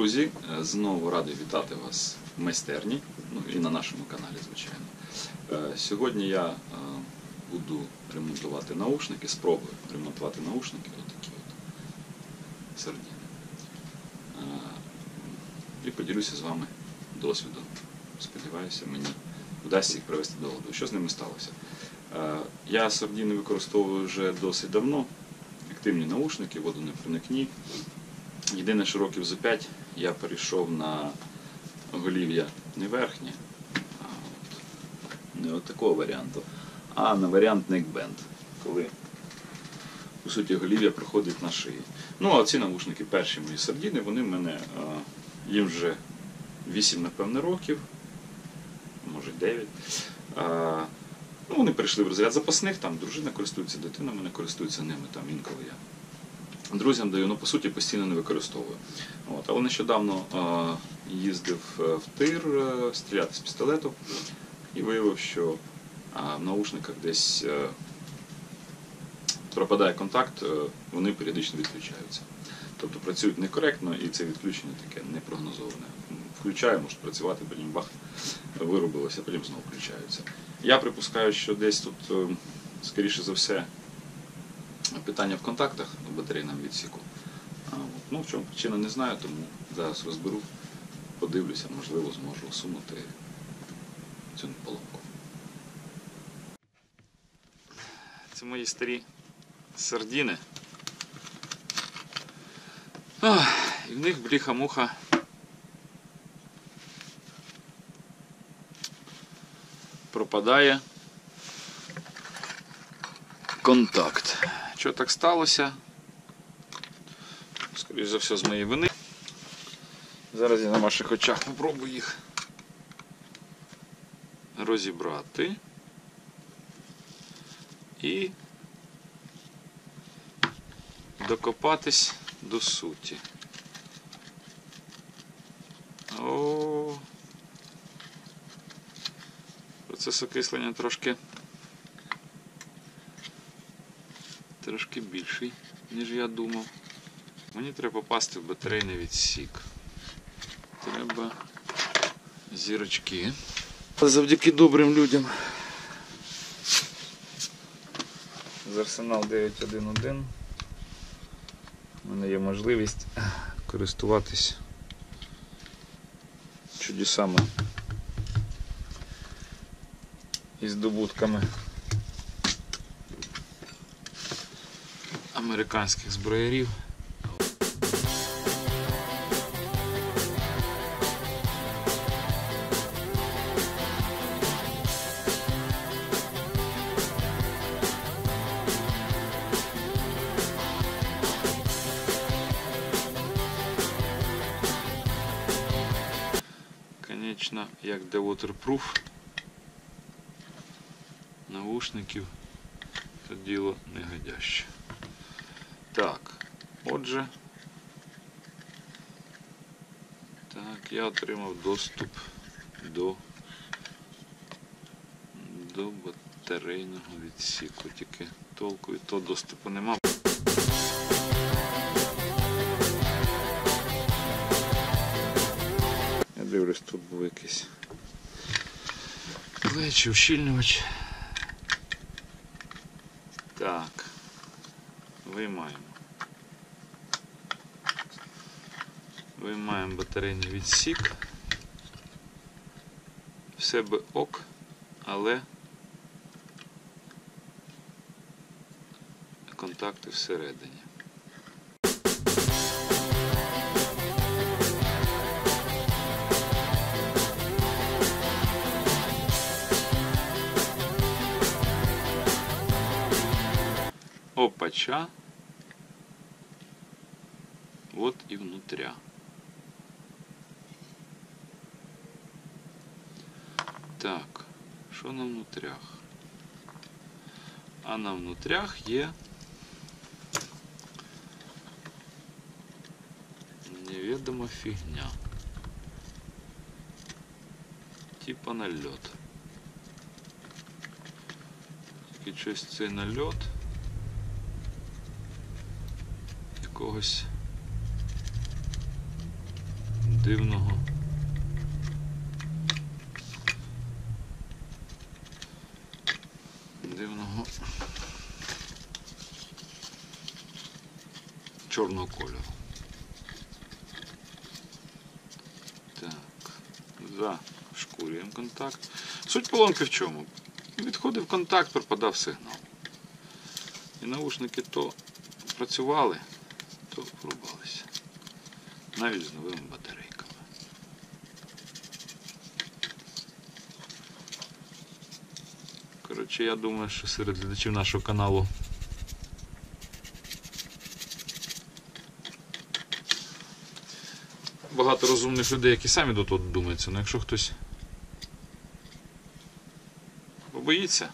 Друзі, знову радий вітати вас в майстерні, ну і на нашому каналі, звичайно. Сьогодні я буду ремонтувати наушники, спробую ремонтувати наушники, отакі от сардіни. І поділюся з вами досвідом. Сподіваюся, мені вдасться їх привести до ладу. Що з ними сталося? Я сардіни використовую вже досить давно, активні наушники, водонепроникні. Єдине, що років за 5 я перейшов на голів'я не верхнє, не от такого варіанту, а на варіант neckband, коли, по суті, голів'я проходить на шиї. Ну, а ці навушники, перші мої сардіни, вони в мене, їм вже 8, напевне, років, може 9. Ну, вони перейшли в розряд запасних, там дружина користується, дитина мене користується ними, там інколи я друзям даю, ну, по суті, постійно не використовую. От. Але нещодавно їздив в тир стріляти з пістолету і виявив, що в наушниках десь пропадає контакт, вони періодично відключаються. Тобто працюють некоректно, і це відключення таке непрогнозоване. Включаю, може працювати, потім бах, вирубилося, потім знову включаються. Я припускаю, що десь тут, скоріше за все, питання в контактах в батарейному відсіку. Ну, в чому причина, не знаю, тому зараз розберу, подивлюся, можливо, зможу усунути цю поломку. Це мої старі сардіни. І в них бліха-муха пропадає контакт. Що так сталося? Скоріше за все, з моєї вини. Зараз я на ваших очах спробую їх розібрати і докопатись до суті. Процес окислення трошки більший, ніж я думав. Мені треба попасти в батарейний відсік. Треба зірочки. Завдяки добрим людям з Арсенал 911 у мене є можливість користуватись чудесами і здобутками американських зброярів. Конечно, як для waterproof навушників це діло негодяще. Так, отже, я отримав доступ до батарейного відсіку, тільки толку від того доступу нема. Я дивлюсь, тут був якийсь клей чи ущільнювач. Так, виймаємо. Виймаємо батарейний відсік. Все би ок, але контакти всередині. Опача. Вот и внутря. Так, що на внутрях? А на внутрях є невідома фігня. Типа нальот. Тільки щось цей нальот якогось дивного. Чорного кольору. Так, зашкурюємо контакт. Суть поломки в чому? Відходив контакт, пропадав сигнал. І навушники то працювали, то врубалися. Навіть з новими батарейками. Коротше, я думаю, що серед глядачів нашого каналу багато розумних людей, які самі до того додумаються, але якщо хтось побоїться,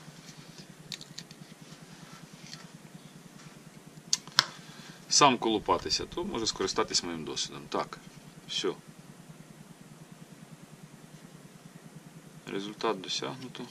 сам колупатися, то може скористатись моїм досвідом. Так, все. Результат досягнуто.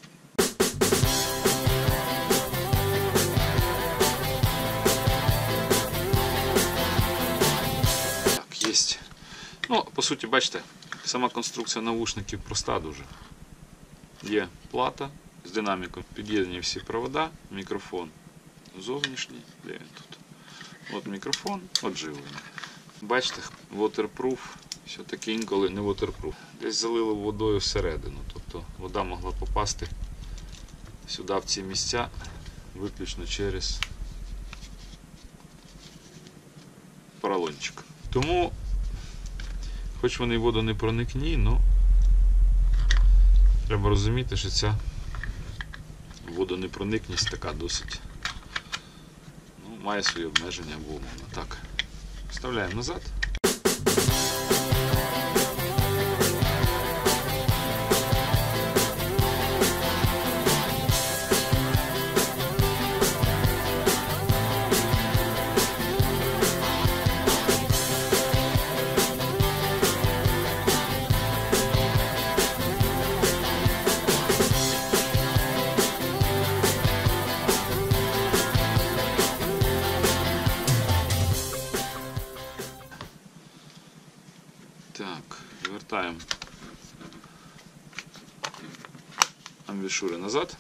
Так, є. Ну, по суті, бачите, сама конструкція навушників проста дуже. Є плата з динаміком, під'єднані всі провода, мікрофон зовнішній, де він тут. От мікрофон, от живлення. Бачите, waterproof, все-таки інколи не waterproof. Десь залили водою всередину, тобто вода могла попасти сюди, в ці місця, виключно через поролончик. Тому, хоч вони водонепроникні, але треба розуміти, що ця водонепроникність така досить, ну, має свої обмеження або умовно. Так, вставляємо назад. Так, вертаємо амбушюри назад.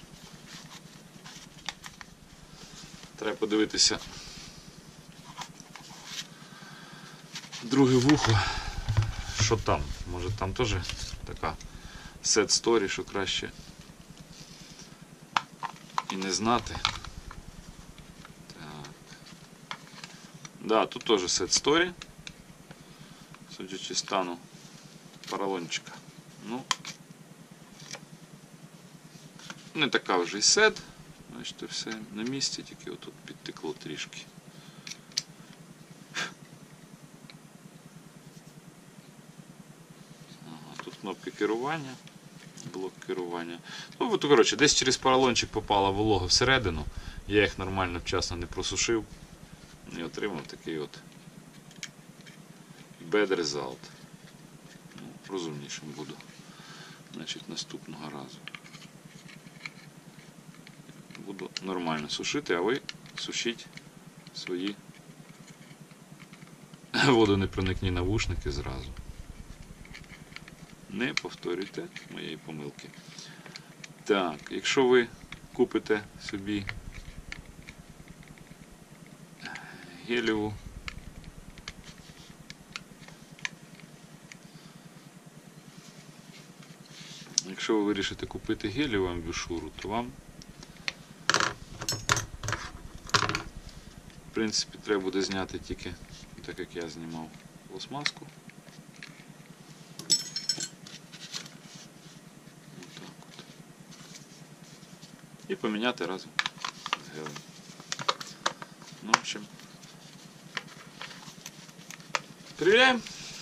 Треба подивитися друге вухо, що там. Може там теж така set story, що краще і не знати. Так. Да, тут теж set story. Судячи стану поролончика. Ну, не така вже і сет. Бачите, все на місці, тільки отут підтекло трішки. Ага, тут кнопки керування, блок керування. Ну, коротше, десь через поролончик попала волога всередину. Я їх нормально вчасно не просушив і отримав такий от bad result. Ну, розумнішим буду, значить, наступного разу. Буду нормально сушити, а ви сушіть свої водонепроникні навушники зразу. Не повторюйте моєї помилки. Так, якщо ви купите собі гелієву Якщо ви вирішите купити гелієву амбушюру, то вам, в принципі, треба буде зняти тільки, так як я знімав, пластмаску. Отак от. І поміняти разом з гелем. Ну, в общем, перевіряємо.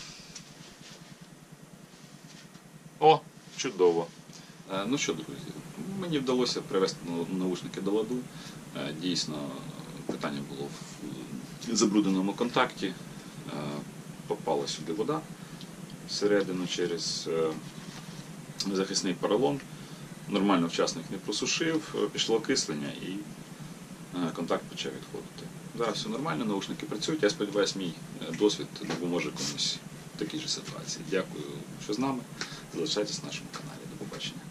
О! Чудово. Ну що, друзі, мені вдалося привести навушники до ладу. Дійсно, питання було в забрудненому контакті. Попала сюди вода всередину через захисний поролон. Нормально вчасно їх не просушив, пішло окислення і контакт почав відходити. Зараз все нормально, навушники працюють. Я сподіваюся, мій досвід допоможе комусь такій же ситуації. Дякую, що з нами. Залишайтесь на нашому каналі. До побачення.